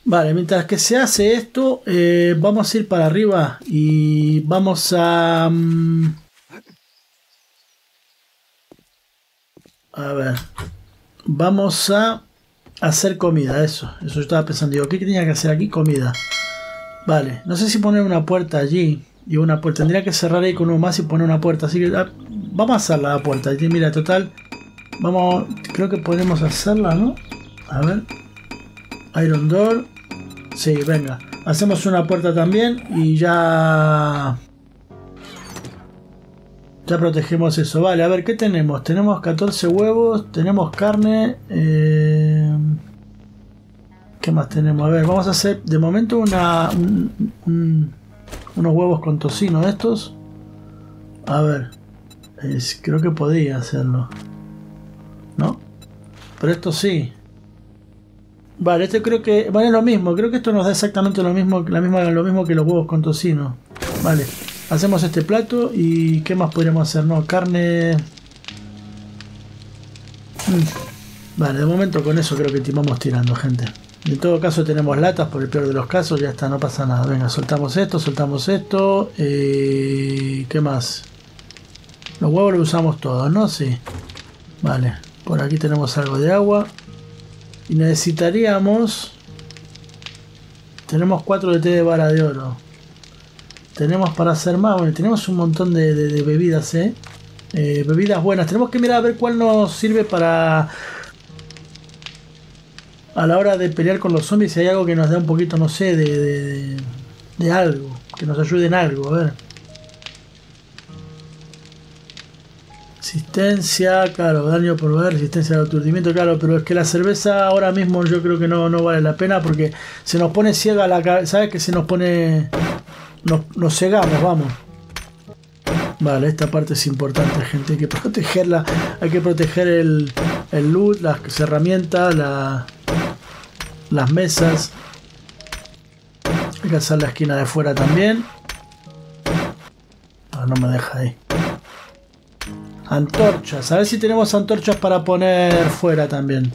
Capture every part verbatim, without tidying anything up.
Vale, mientras que se hace esto, eh, vamos a ir para arriba y vamos a... Um, a ver, vamos a hacer comida, eso, eso yo estaba pensando, digo, ¿qué tenía que hacer aquí? Comida. Vale, no sé si poner una puerta allí y una puerta, tendría que cerrar ahí con uno más y poner una puerta, así que ah, vamos a hacer la puerta, y mira, total, vamos, creo que podemos hacerla, ¿no? A ver, Iron Door. Sí, venga. Hacemos una puerta también y ya... Ya protegemos eso. Vale, a ver, ¿qué tenemos? Tenemos catorce huevos, tenemos carne... Eh... ¿Qué más tenemos? A ver, vamos a hacer de momento una... Un, un, unos huevos con tocino de estos. A ver. Es, creo que podía hacerlo. ¿No? Pero esto sí. Vale, este creo que vale lo mismo, creo que esto nos da exactamente lo mismo, la misma, lo mismo que los huevos con tocino. Vale, hacemos este plato y ¿qué más podríamos hacer? No, carne... Mm. Vale, de momento con eso creo que vamos tirando, gente. En todo caso tenemos latas, por el peor de los casos, ya está, no pasa nada. Venga, soltamos esto, soltamos esto. Eh, ¿Qué más? Los huevos los usamos todos, ¿no? Sí. Vale, por aquí tenemos algo de agua. Y necesitaríamos... Tenemos cuatro de té de vara de oro. Tenemos para hacer más. Bueno, tenemos un montón de, de, de bebidas, ¿eh? ¿eh? Bebidas buenas. Tenemos que mirar a ver cuál nos sirve para... A la hora de pelear con los zombies. Si hay algo que nos dé un poquito, no sé, de, de, de algo. Que nos ayude en algo, a ver. Resistencia, claro, daño por ver, resistencia al aturdimiento, claro, pero es que la cerveza ahora mismo yo creo que no, no vale la pena porque se nos pone ciega la cabeza, ¿sabes? Que se nos pone... Nos, nos cegamos, vamos. Vale, esta parte es importante, gente, hay que protegerla, hay que proteger el, el loot, las herramientas, la, las mesas. Hay que hacer la esquina de fuera también. No, no me deja ahí. Antorchas, a ver si tenemos antorchas para poner fuera también.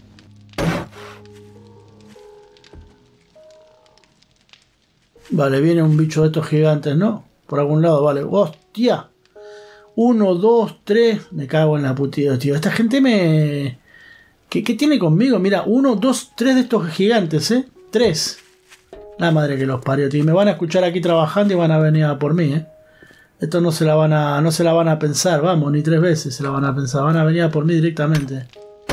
Vale, viene un bicho de estos gigantes, ¿no? Por algún lado, vale. ¡Hostia! Uno, dos, tres. Me cago en la putida, tío. Esta gente me... ¿Qué, qué tiene conmigo? Mira, uno, dos, tres de estos gigantes, ¿eh? Tres. La madre que los parió, tío. Me van a escuchar aquí trabajando y van a venir a por mí, ¿eh? Esto no se la van a, no se la van a pensar, vamos, ni tres veces se la van a pensar, van a venir a por mí directamente.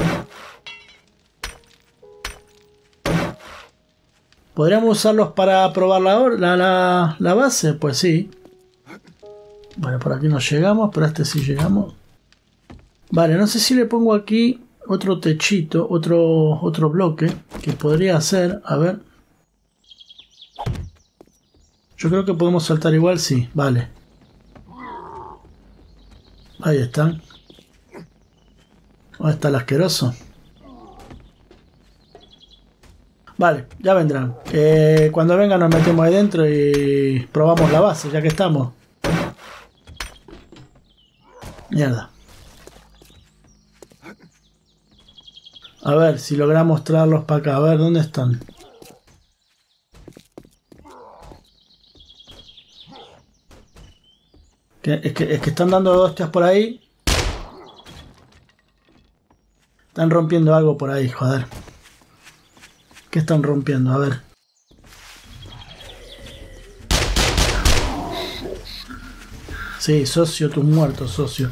¿Podríamos usarlos para probar la, la, la, la base? Pues sí. Vale, por aquí no llegamos, pero a este sí llegamos. Vale, no sé si le pongo aquí otro techito, otro, otro bloque, que podría hacer, a ver. Yo creo que podemos saltar igual, sí, vale. Ahí están. ¿Dónde está el asqueroso? Vale, ya vendrán. Eh, cuando vengan nos metemos ahí dentro y probamos la base, ya que estamos. Mierda. A ver si logramos traerlos para acá. A ver, ¿dónde están? Que, es, que, es que están dando hostias por ahí. Están rompiendo algo por ahí, joder. ¿Qué están rompiendo? A ver. Sí, socio, tus muertos, socio.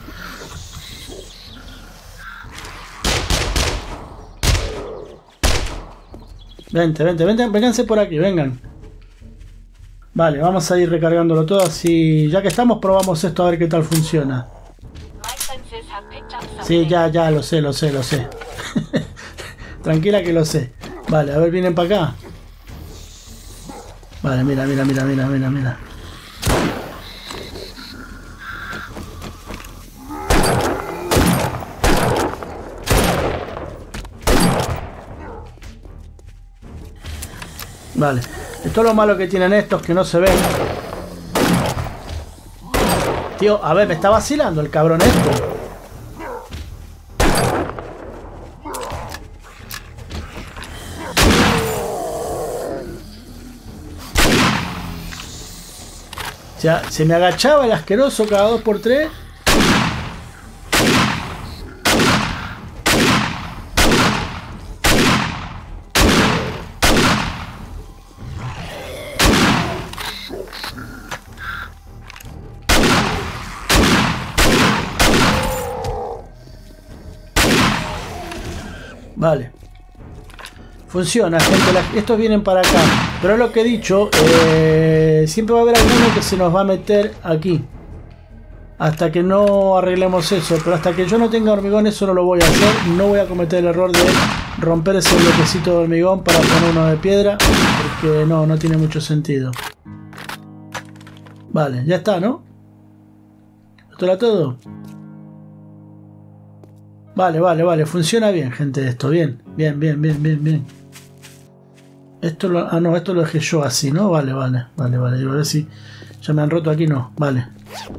Vente, vente, vente, vénganse por aquí, vengan. Vale, vamos a ir recargándolo todo así. Ya que estamos, probamos esto a ver qué tal funciona. Sí, ya, ya, lo sé, lo sé, lo sé. Tranquila que lo sé. Vale, a ver, vienen para acá. Vale, mira, mira, mira, mira, mira, mira. Vale. Esto es lo malo que tienen estos, que no se ven. Tío, a ver, me está vacilando el cabrón esto. O sea, se me agachaba el asqueroso cada dos por tres. Vale. Funciona, gente. La, estos vienen para acá. Pero es lo que he dicho. Eh, siempre va a haber alguno que se nos va a meter aquí. Hasta que no arreglemos eso. Pero hasta que yo no tenga hormigón, eso no lo voy a hacer. No voy a cometer el error de romper ese bloquecito de hormigón para poner uno de piedra. Porque no, no tiene mucho sentido. Vale, ya está, ¿no? ¿Esto era todo? Vale, vale, vale. Funciona bien, gente, esto. Bien, bien, bien, bien, bien, bien. Esto lo... Ah, no, esto lo dejé yo así, ¿no? Vale, vale, vale, vale. Digo, a ver si ya me han roto aquí. No, vale.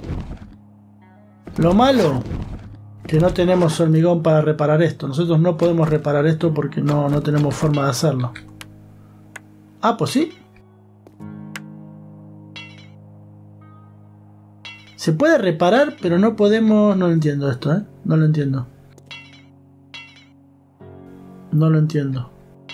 Lo malo, que no tenemos hormigón para reparar esto. Nosotros no podemos reparar esto porque no, no tenemos forma de hacerlo. Ah, pues sí. Se puede reparar, pero no podemos... No lo entiendo esto, ¿eh? No lo entiendo. No lo entiendo.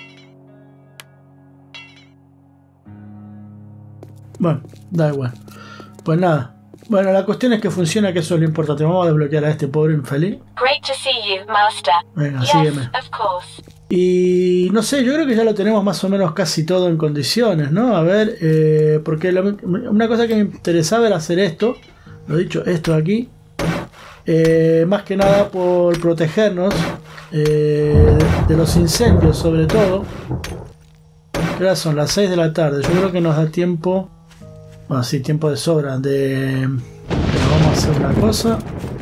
Bueno, da igual. Pues nada. Bueno, la cuestión es que funciona, que eso es lo importante. Vamos a desbloquear a este pobre infeliz. Great to see you, master. Venga, yes, sígueme. Of course. Y no sé, yo creo que ya lo tenemos más o menos casi todo en condiciones, ¿no? A ver, eh, porque lo, una cosa que me interesaba era hacer esto. Lo dicho, esto de aquí. Eh, más que nada por protegernos eh, de, de los incendios, sobre todo. Que ahora son las seis de la tarde. Yo creo que nos da tiempo. Bueno, sí, tiempo de sobra. De... Pero vamos a hacer una cosa.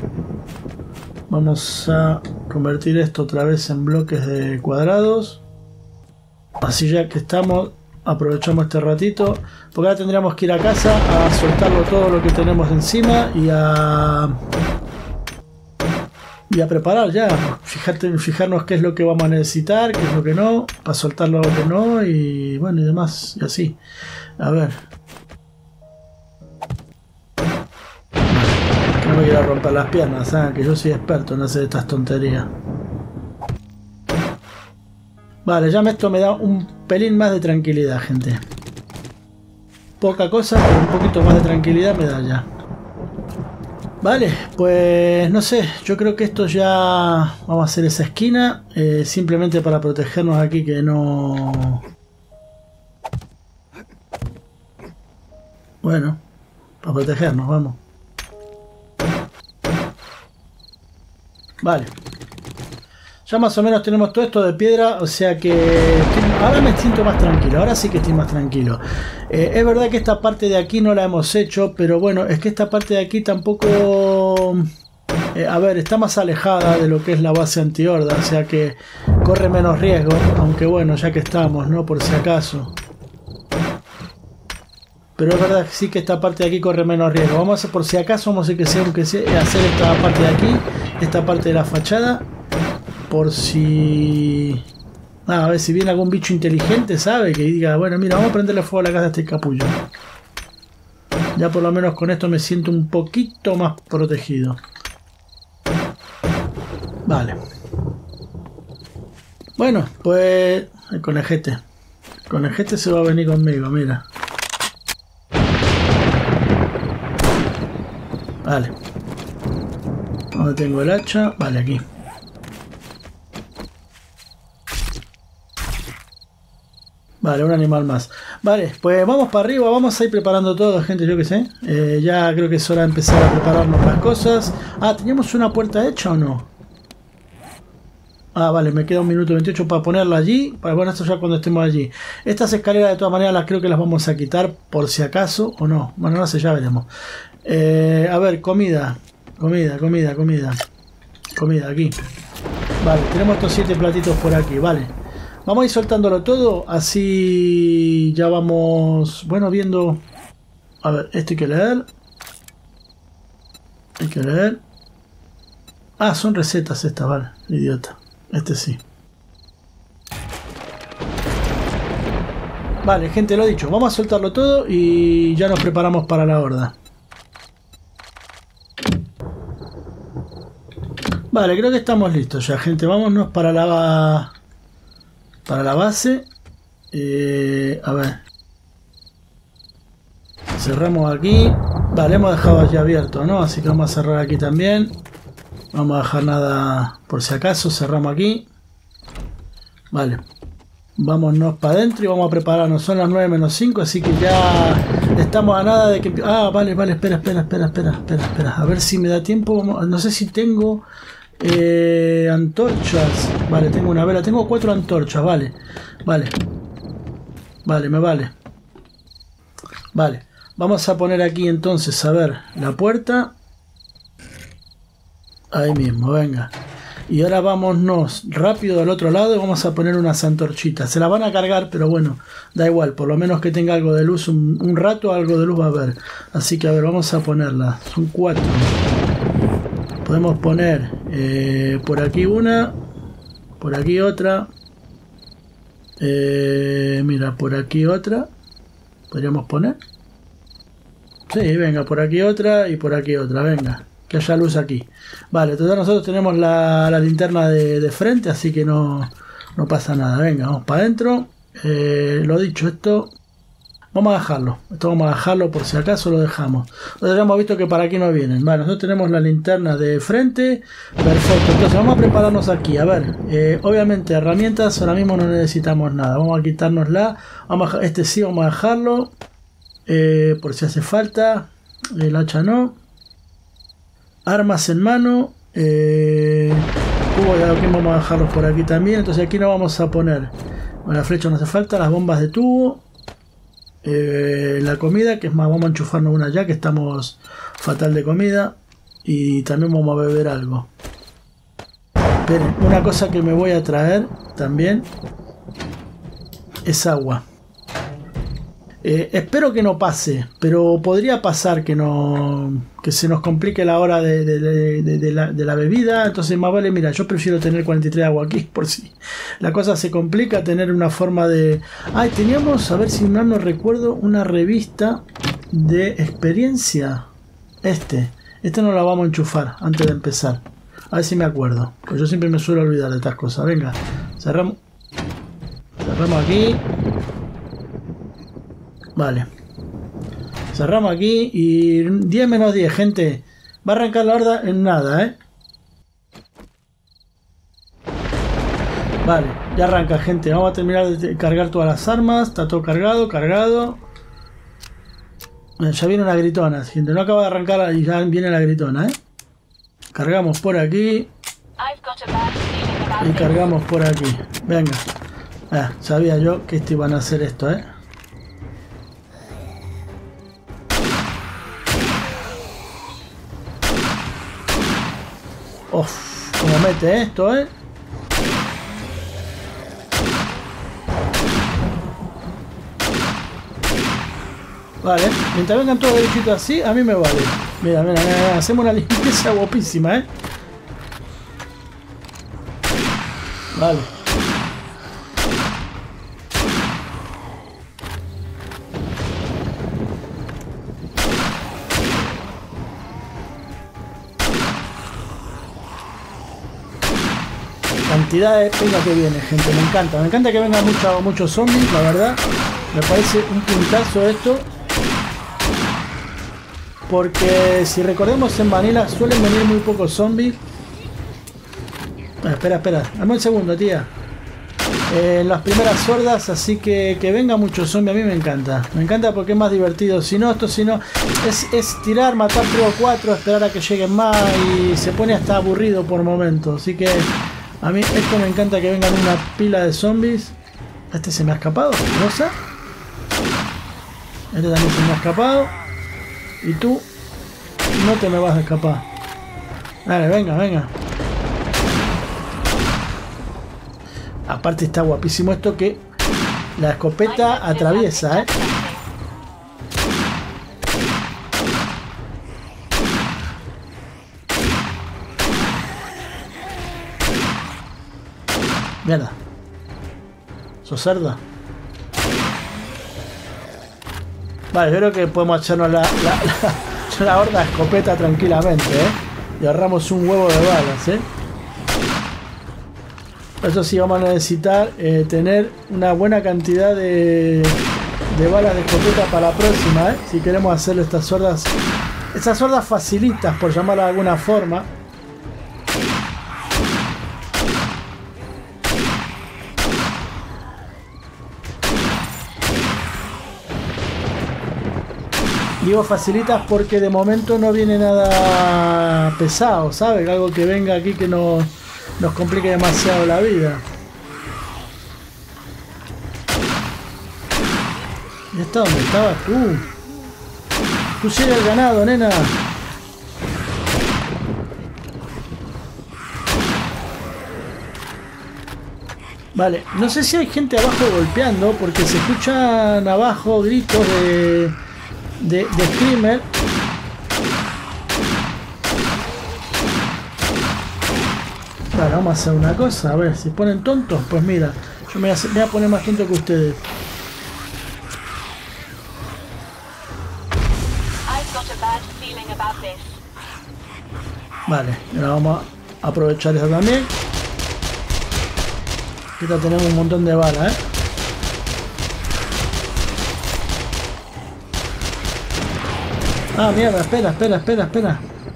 Vamos a convertir esto otra vez en bloques de cuadrados. Así ya que estamos, aprovechamos este ratito. Porque ahora tendríamos que ir a casa a soltarlo todo lo que tenemos encima y a... Y a preparar ya, fijarte, fijarnos qué es lo que vamos a necesitar, qué es lo que no, para soltar lo que no y bueno y demás, y así. A ver. No me quiero romper las piernas, ¿sabes? Que yo soy experto en hacer estas tonterías. Vale, ya esto me da un pelín más de tranquilidad, gente. Poca cosa, pero un poquito más de tranquilidad me da ya. Vale, pues no sé, yo creo que esto ya... Vamos a hacer esa esquina, eh, simplemente para protegernos aquí que no... Bueno, para protegernos, vamos. Vale. Ya más o menos tenemos todo esto de piedra, o sea que ahora me siento más tranquilo, ahora sí que estoy más tranquilo. Eh, es verdad que esta parte de aquí no la hemos hecho, pero bueno, es que esta parte de aquí tampoco... Eh, a ver, está más alejada de lo que es la base antihorda, o sea que corre menos riesgo, aunque bueno, ya que estamos, ¿no? Por si acaso. Pero es verdad que sí que esta parte de aquí corre menos riesgo. Vamos a hacer, por si acaso, vamos a hacer, que sea, que sea, hacer esta parte de aquí, esta parte de la fachada. Por si... Ah, a ver si viene algún bicho inteligente, ¿sabe? Que diga, bueno, mira, vamos a prenderle fuego a la casa a este capullo. Ya por lo menos con esto me siento un poquito más protegido. Vale. Bueno, pues... El conejete. El conejete se va a venir conmigo, mira. Vale. ¿Dónde tengo el hacha? Vale, aquí. Vale, un animal más. Vale, pues vamos para arriba, vamos a ir preparando todo, gente, yo que sé. Eh, ya creo que es hora de empezar a prepararnos las cosas. Ah, ¿teníamos una puerta hecha o no? Ah, vale, me queda un minuto veintiocho para ponerla allí. Para bueno, esto ya cuando estemos allí. Estas escaleras de todas maneras las creo que las vamos a quitar por si acaso o no. Bueno, no sé, ya veremos. Eh, a ver, comida. Comida, comida, comida. Comida, aquí. Vale, tenemos estos siete platitos por aquí, vale. Vamos a ir soltándolo todo, así ya vamos, bueno, viendo... A ver, esto hay que leer. Hay que leer. Ah, son recetas estas, vale, idiota. Este sí. Vale, gente, lo dicho. Vamos a soltarlo todo y ya nos preparamos para la horda. Vale, creo que estamos listos ya, gente. Vámonos para la, para la base. Eh, a ver. Cerramos aquí. Vale, hemos dejado ya abierto, ¿no? Así que vamos a cerrar aquí también. No vamos a dejar nada por si acaso. Cerramos aquí. Vale. Vámonos para adentro y vamos a prepararnos. Son las nueve menos cinco, así que ya estamos a nada de que... Ah, vale, vale, espera, espera, espera, espera, espera, espera. A ver si me da tiempo. No sé si tengo eh, antorchas. Vale, tengo una vela. Tengo cuatro antorchas, vale. Vale. Vale, me vale. Vale. Vamos a poner aquí entonces, a ver, la puerta. Ahí mismo, venga. Y ahora vámonos rápido al otro lado y vamos a poner unas antorchitas. Se las van a cargar, pero bueno, da igual. Por lo menos que tenga algo de luz, un, un rato algo de luz va a haber. Así que a ver, vamos a ponerlas. Son cuatro. Podemos poner eh, por aquí una. Por aquí otra. Eh, mira, por aquí otra. Podríamos poner. Sí, venga, por aquí otra y por aquí otra, venga. Que haya luz aquí. Vale, entonces nosotros tenemos la, la linterna de, de frente, así que no, no pasa nada. Venga, vamos para adentro. Eh, lo dicho, esto vamos a dejarlo. Esto vamos a dejarlo por si acaso lo dejamos. Nosotros ya hemos visto que para aquí no vienen. Vale, nosotros tenemos la linterna de frente. Perfecto, entonces vamos a prepararnos aquí. A ver, eh, obviamente herramientas ahora mismo no necesitamos nada. Vamos a quitárnosla. Vamos a, este sí vamos a dejarlo. Eh, por si hace falta. El hacha no. Armas en mano. Eh, cubo de adoquín vamos a dejarlos por aquí también. Entonces aquí no vamos a poner. Bueno, la flecha no hace falta. Las bombas de tubo. Eh, la comida, que es más, vamos a enchufarnos una ya que estamos fatal de comida. Y también vamos a beber algo. Esperen, una cosa que me voy a traer también es agua. Eh, espero que no pase, pero podría pasar que no que se nos complique la hora de, de, de, de, de, la, de la bebida. Entonces más vale, mira, yo prefiero tener cuarenta y tres de agua aquí por si la cosa se complica, tener una forma de... Ay, teníamos, a ver si mal no recuerdo, una revista de experiencia. Este, este no la vamos a enchufar antes de empezar. A ver si me acuerdo, pues yo siempre me suelo olvidar de estas cosas. Venga, cerramos, cerramos aquí. Vale. Cerramos aquí y diez menos diez, gente. Va a arrancar la horda en nada, ¿eh? Vale, ya arranca, gente. Vamos a terminar de cargar todas las armas. Está todo cargado, cargado. Ya viene una gritona, gente. No acaba de arrancar y ya viene la gritona, ¿eh? Cargamos por aquí. Y cargamos por aquí. Venga. Ah, sabía yo que esto iban a hacer esto, ¿eh? Uf, como mete esto, ¿eh? Vale, mientras vengan todos derechitos así, a mí me vale. Mira, mira, mira, hacemos una limpieza guapísima, ¿eh? Vale. Cantidad de peña que viene, gente, me encanta. Me encanta que vengan muchos muchos zombies, la verdad. Me parece un puntazo esto. Porque si recordemos en Vanilla suelen venir muy pocos zombies. Ah, espera, espera, dame un segundo, tía. En eh, las primeras hordas, así que que venga mucho zombie a mí me encanta. Me encanta porque es más divertido. Si no, esto si no, es, es tirar, matar tres o cuatro, esperar a que lleguen más y se pone hasta aburrido por momentos. Así que a mí esto me encanta, que vengan una pila de zombies. Este se me ha escapado, Rosa. Este también se me ha escapado. Y tú no te me vas a escapar. Dale, venga, venga. Aparte está guapísimo esto que la escopeta atraviesa, ¿eh? Mierda. ¿Sos cerda? Vale, yo creo que podemos echarnos la, la, la, la horda de escopeta tranquilamente, ¿eh? Y ahorramos un huevo de balas, ¿eh? Eso sí, vamos a necesitar eh, tener una buena cantidad de, de balas de escopeta para la próxima, ¿eh? Si queremos hacer estas hordas, esas hordas facilitas, por llamarlas de alguna forma. Digo facilitas porque de momento no viene nada pesado, ¿sabes? Algo que venga aquí que no nos complique demasiado la vida. ¿Y está donde estabas tú? Tú sigues el ganado, nena. Vale, no sé si hay gente abajo golpeando porque se escuchan abajo gritos de... De, de Screamer. Vale, vamos a hacer una cosa. A ver, si ponen tontos, pues mira, yo me voy a, me voy a poner más tonto que ustedes. Vale, ahora vamos a aprovechar eso también. Aquí tenemos un montón de balas, ¿eh? Ah, mierda, espera, espera, espera, espera.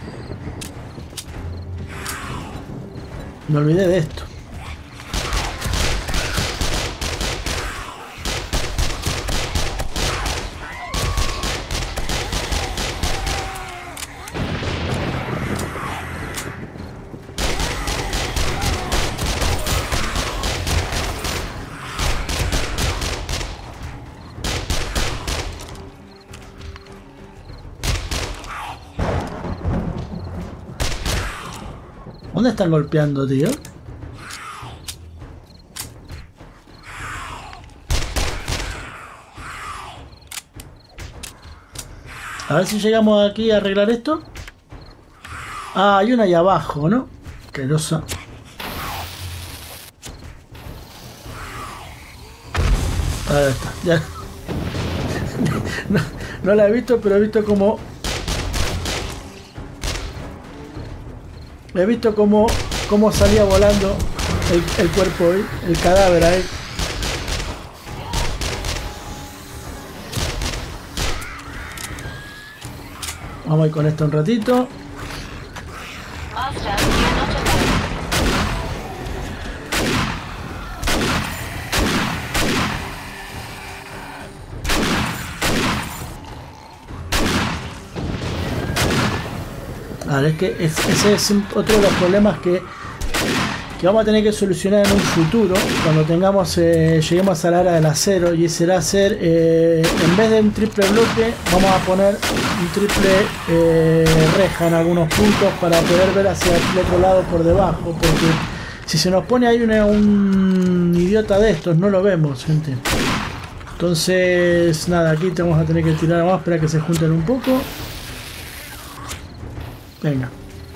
Me olvidé de esto. ¿Dónde están golpeando, tío? A ver si llegamos aquí a arreglar esto. Ah, hay una ahí abajo, ¿no? Que losa. Ahí está, ya. No, no la he visto, pero he visto como... He visto cómo, cómo salía volando el, el cuerpo ahí, el cadáver ahí. Vamos a ir con esto un ratito. Vale, es que es, ese es otro de los problemas que, que vamos a tener que solucionar en un futuro, cuando tengamos eh, lleguemos a la era del acero, y será hacer, eh, en vez de un triple bloque, vamos a poner un triple eh, reja en algunos puntos para poder ver hacia el otro lado por debajo, porque si se nos pone ahí una, un idiota de estos, no lo vemos, gente. Entonces, nada, aquí te vamos a tener que tirar más, espera que se junten un poco. Venga.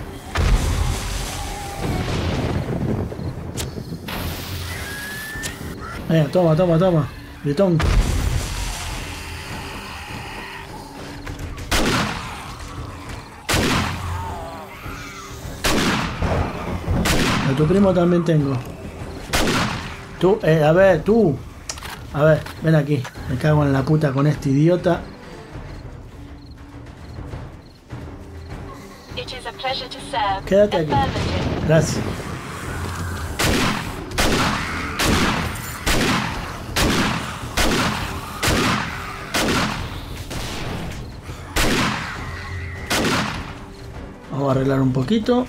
Venga, toma, toma, toma. Gritón. A tu primo también tengo. Tú, eh, a ver, tú. A ver, ven aquí. Me cago en la puta con este idiota. Quédate aquí. Gracias. Vamos a arreglar un poquito.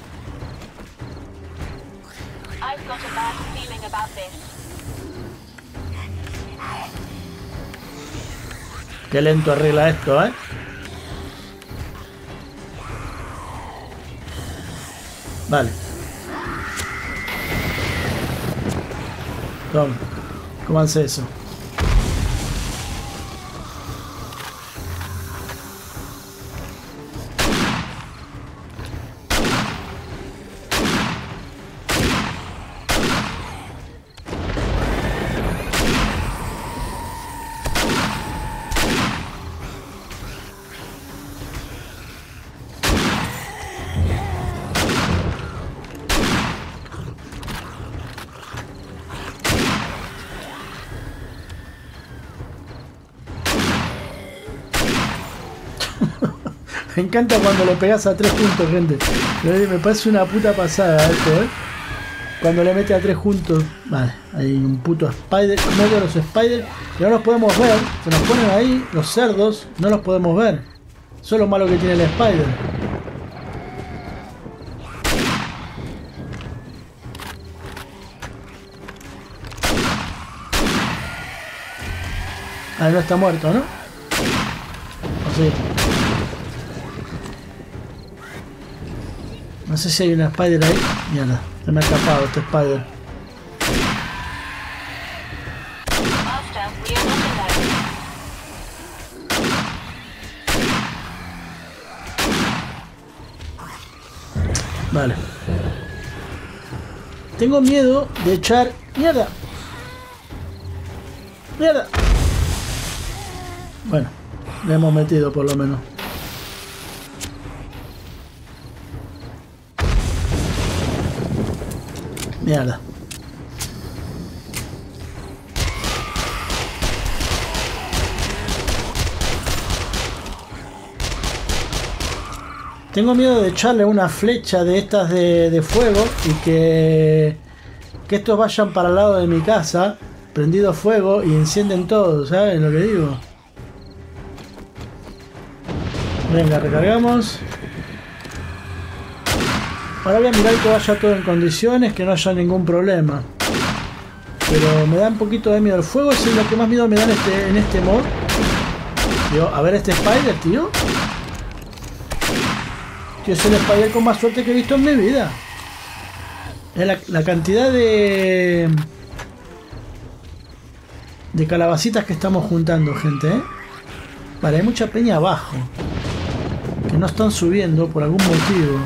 Qué lento arregla esto, ¿eh? Vale. Toma. ¿Cómo hace eso? Me encanta cuando le pegas a tres juntos, gente. Me parece una puta pasada esto, ¿eh? Cuando le mete a tres juntos. Vale, hay un puto spider. No de los spiders. Y no los podemos ver. Se nos ponen ahí los cerdos. No los podemos ver. Eso es lo malo que tiene el spider. Ah, no está muerto, ¿no? ¿O sí? No sé si hay una spider ahí. Mierda, se me ha escapado este spider. Master, we are not alone. Vale. Tengo miedo de echar... ¡Mierda! ¡Mierda! Bueno, le hemos metido por lo menos. Mierda. Tengo miedo de echarle una flecha de estas de, de fuego y que, que estos vayan para el lado de mi casa, prendido fuego y encienden todo, ¿sabes lo que digo? Venga, recargamos. Ahora voy a mirar que vaya todo en condiciones, que no haya ningún problema. Pero me da un poquito de miedo el fuego, es lo que más miedo me da en este, en este mod. Tío, a ver este spider, tío. Tío, es el spider con más suerte que he visto en mi vida. Es la, la cantidad de... de calabacitas que estamos juntando, gente, ¿eh? Vale, hay mucha peña abajo. Que no están subiendo por algún motivo.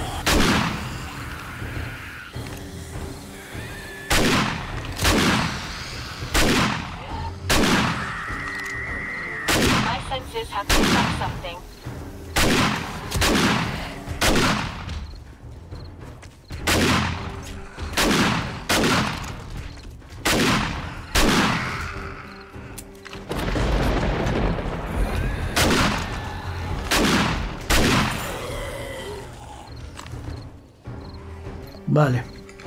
Have picked up something. Vale.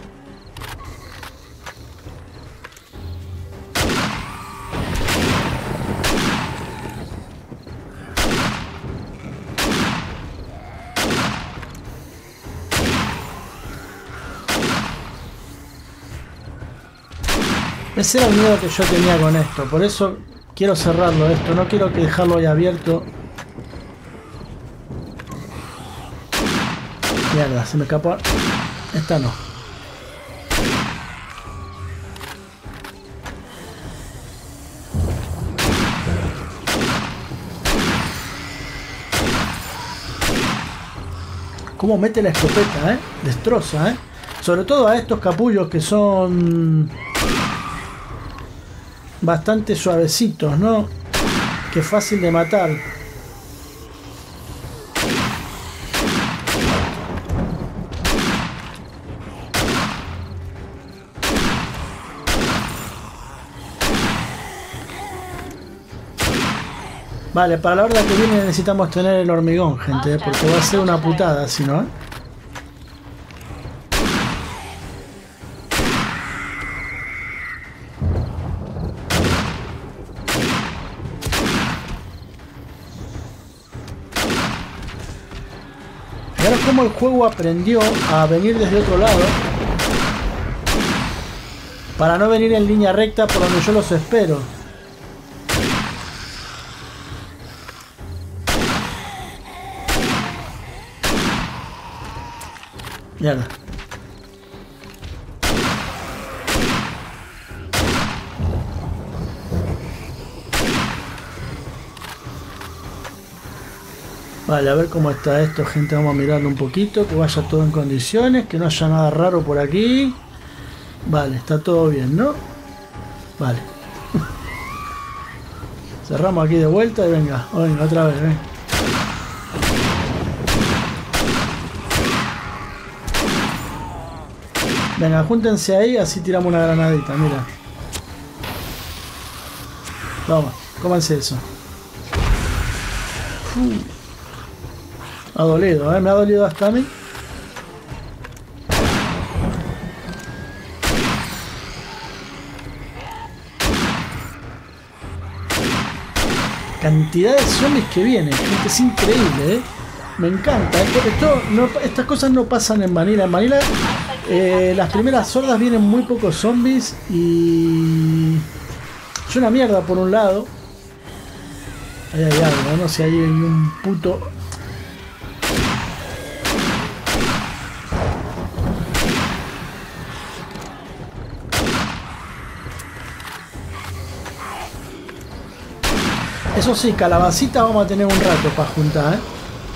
Ese era el miedo que yo tenía con esto, por eso quiero cerrarlo esto, no quiero que dejarlo ahí abierto. Mierda, se me escapó. Esta no. Cómo mete la escopeta, eh. Destroza, eh. Sobre todo a estos capullos que son bastante suavecitos, ¿no? Que es fácil de matar. Vale, para la hora que viene necesitamos tener el hormigón, gente, ¿eh? Porque va a ser una putada, si no, ¿eh? Ahora como el juego aprendió a venir desde otro lado para no venir en línea recta por donde yo los espero. Mierda. Vale, a ver cómo está esto, gente. Vamos a mirarlo un poquito, que vaya todo en condiciones, que no haya nada raro por aquí. Vale, está todo bien, ¿no? Vale. Cerramos aquí de vuelta y venga, venga, otra vez, venga. Venga, júntense ahí, así tiramos una granadita, mira. Toma, cómanse eso. Uh. Ha dolido, ¿eh? Me ha dolido hasta a mí. Cantidad de zombies que vienen, gente, es increíble, ¿eh? Me encanta. Esto, esto no, estas cosas no pasan en Vanilla. En Vanilla eh, las primeras hordas vienen muy pocos zombies y es una mierda por un lado. Ahí hay algo, no sé, ahí hay un puto... Eso sí, calabacitas vamos a tener un rato para juntar, ¿eh?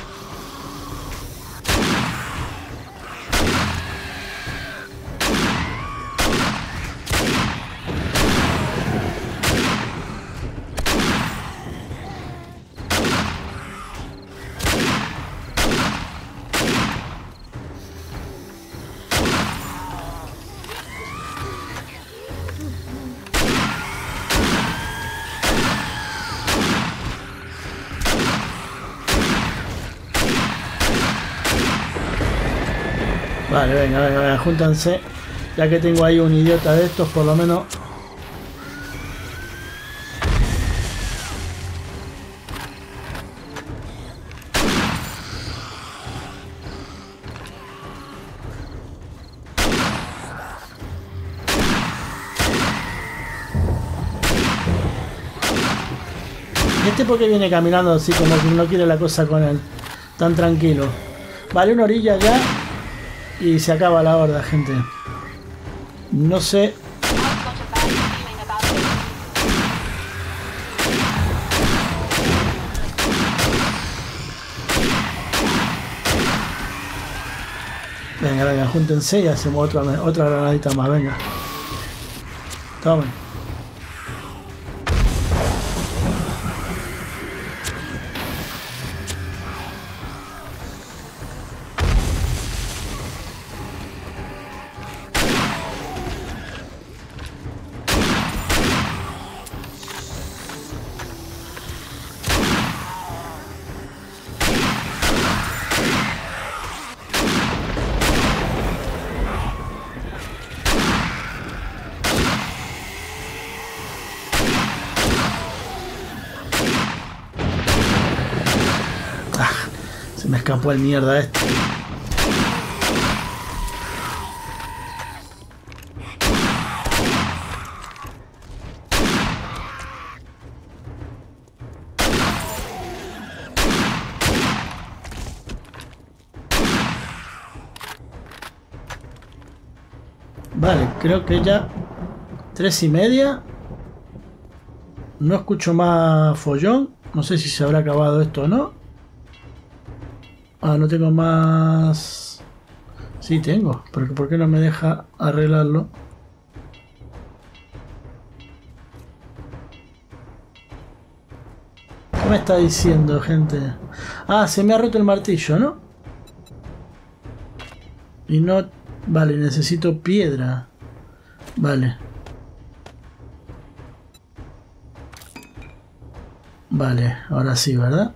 Vale, venga, venga, venga, júntanse. Ya que tengo ahí un idiota de estos, por lo menos. ¿Y este por qué viene caminando así como que no quiere la cosa con él? Tan tranquilo. Vale, una orilla ya. Y se acaba la horda, gente. No sé. Venga, venga, júntense y hacemos otra, otra granadita más, venga. Tomen. Me escapó el mierda este. Vale, creo que ya tres y media. No escucho más follón. No sé si se habrá acabado esto o no. Ah, no tengo más... Sí, tengo. Pero ¿por qué no me deja arreglarlo? ¿Qué me está diciendo, gente? Ah, se me ha roto el martillo, ¿no? Y no... Vale, necesito piedra. Vale. Vale, ahora sí, ¿verdad?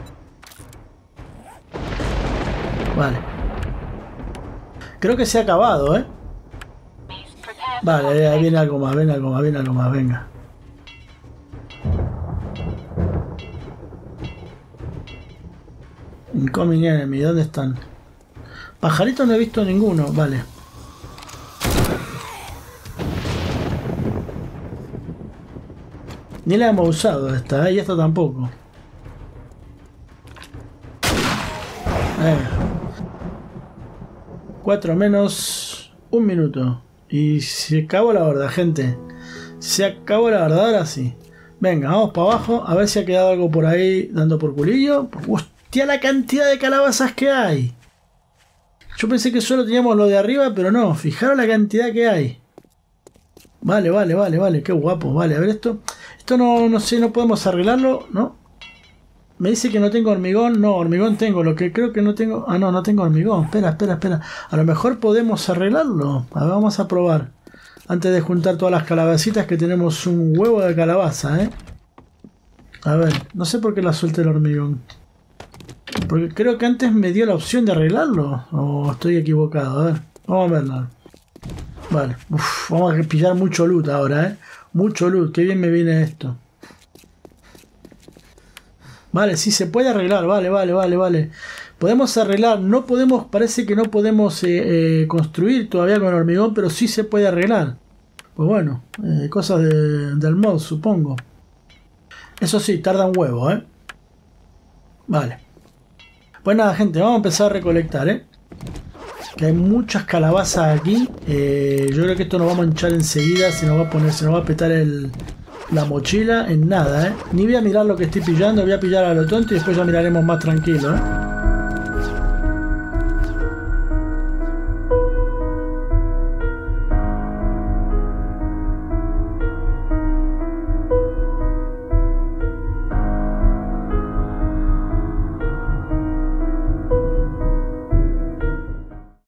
Vale. Creo que se ha acabado, ¿eh? Vale, ahí viene algo más, viene algo más, viene algo más, venga. Incoming enemy, ¿dónde están? Pajaritos no he visto ninguno, vale. Ni la hemos usado esta, ¿eh? Y esta tampoco. Venga. cuatro menos un minuto. Y se acabó la horda, gente. Se acabó la horda, ahora sí. Venga, vamos para abajo. A ver si ha quedado algo por ahí dando por culillo. ¡Hostia, la cantidad de calabazas que hay! Yo pensé que solo teníamos lo de arriba, pero no. Fijaros la cantidad que hay. Vale, vale, vale, vale. Qué guapo. Vale, a ver esto. Esto no, no sé, no podemos arreglarlo, ¿no? Me dice que no tengo hormigón. No, hormigón tengo. Lo que creo que no tengo... Ah, no, no tengo hormigón. Espera, espera, espera. A lo mejor podemos arreglarlo. A ver, vamos a probar. Antes de juntar todas las calabacitas, que tenemos un huevo de calabaza, ¿eh? A ver, no sé por qué la suelta el hormigón. Porque creo que antes me dio la opción de arreglarlo. O estoy equivocado, a ver. Vamos a verlo. Vale. Uf, vamos a pillar mucho loot ahora, eh. Mucho loot. Qué bien me viene esto. Vale, sí se puede arreglar. Vale, vale, vale, vale. Podemos arreglar. No podemos, parece que no podemos eh, eh, construir todavía con hormigón, pero sí se puede arreglar. Pues bueno, eh, cosas de, del mod, supongo. Eso sí, tarda un huevo, ¿eh? Vale. Pues nada, gente, vamos a empezar a recolectar, ¿eh? Que hay muchas calabazas aquí. Eh, yo creo que esto nos vamos a hinchar enseguida. Se nos va a poner, se nos va a petar el, la mochila en nada, ¿eh? Ni voy a mirar lo que estoy pillando, voy a pillar a lo tonto y después ya miraremos más tranquilo, ¿eh?